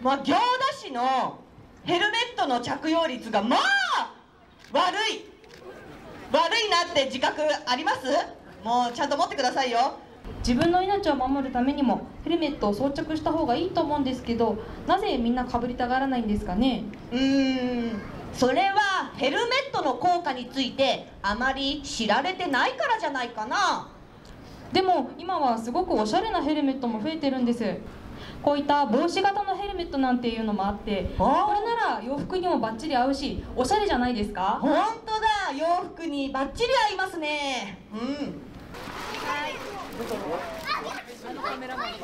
行田市のヘルメットの着用率が悪いなって自覚あります？もうちゃんと持ってくださいよ。 自分の命を守るためにもヘルメットを装着した方がいいと思うんですけど、なぜみんなかぶりたがらないんですかね？ それはヘルメットの効果についてあまり知られてないからじゃないかな。 でも今はすごくおしゃれなヘルメットも増えてるんです。こういった帽子型のヘルメットなんていうのもあって、これなら洋服にもバッチリ合うしおしゃれじゃないですか？ 本当だ、洋服にバッチリ合いますね。 カメラマン